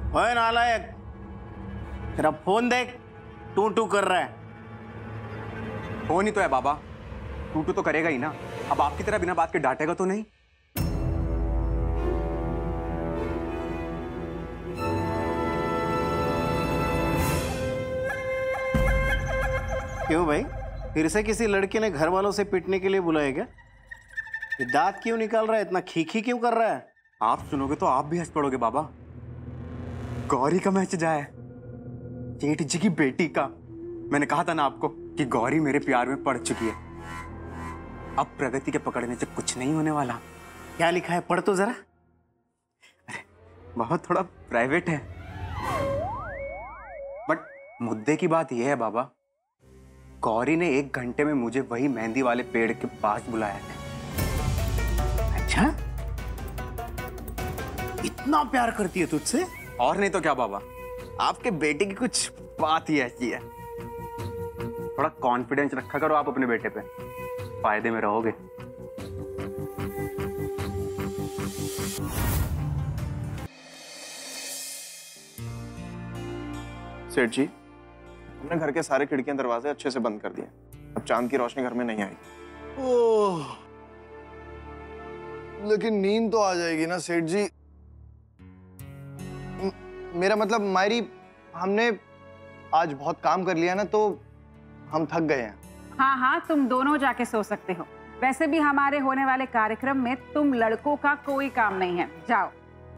ओए नालायक, तेरा फोन देख, टू टू कर रहा है। फोन ही तो है बाबा, टू टू तो करेगा ही ना। अब आपकी तरह बिना बात के डांटेगा तो नहीं। क्यों भाई, फिर से किसी लड़के ने घर वालों से पिटने के लिए बुलाया क्या? ये दांत क्यों निकाल रहा है, इतना खीखी क्यों कर रहा है? आप सुनोगे तो आप भी हंस पड़ोगे बाबा। गौरी का मैसेज आया है, जेठ जी की बेटी का। मैंने कहा था ना आपको कि गौरी मेरे प्यार में पड़ चुकी है। अब प्रगति के पकड़ने से कुछ नहीं होने वाला। क्या लिखा है, पढ़ तो जरा। अरे बाबा, थोड़ा प्राइवेट है, बट मुद्दे की बात यह है बाबा, गौरी ने 1 घंटे में मुझे वही मेहंदी वाले पेड़ के पास बुलाया है। अच्छा, इतना प्यार करती है तुझसे? और नहीं तो क्या बाबा, आपके बेटे की कुछ बात ही ऐसी है। थोड़ा कॉन्फिडेंस रखा करो आप अपने बेटे पे, फायदे में रहोगे। सेठ जी, हमने घर के सारे खिड़कियां दरवाजे अच्छे से बंद कर दिए। अब चांद की रोशनी घर में नहीं आएगी। ओह, लेकिन नींद तो आ जाएगी ना सेठ जी। मेरा मतलब मायरी, हमने आज बहुत काम कर लिया ना, तो हम थक गए हैं। हाँ हाँ, तुम दोनों जाके सो सकते हो। वैसे भी हमारे होने वाले कार्यक्रम में तुम लड़कों का कोई काम नहीं है, जाओ।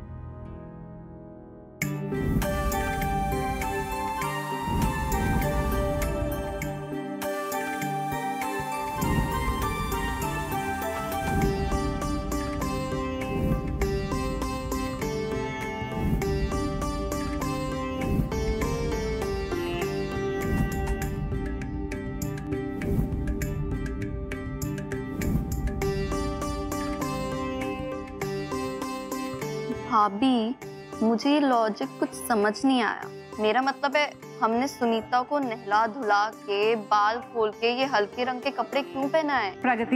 भाभी, मुझे ये लॉजिक कुछ समझ नहीं आया। मेरा मतलब है, हमने सुनीता को नहला धुला के, बाल खोल के, ये हल्के रंग के कपड़े क्यों पहनाए? प्रगति,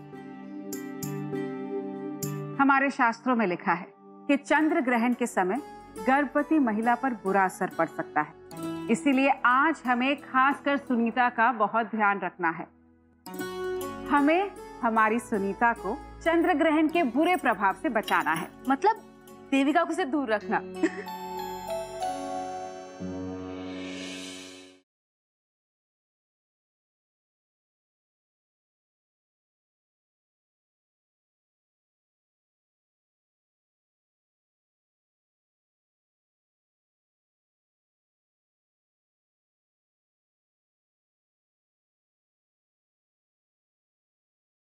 हमारे शास्त्रों में लिखा है कि चंद्र ग्रहण के समय गर्भवती महिला पर बुरा असर पड़ सकता है। इसीलिए आज हमें खासकर सुनीता का बहुत ध्यान रखना है। हमें हमारी सुनीता को चंद्र ग्रहण के बुरे प्रभाव से बचाना है। मतलब देविका को से दूर रखना।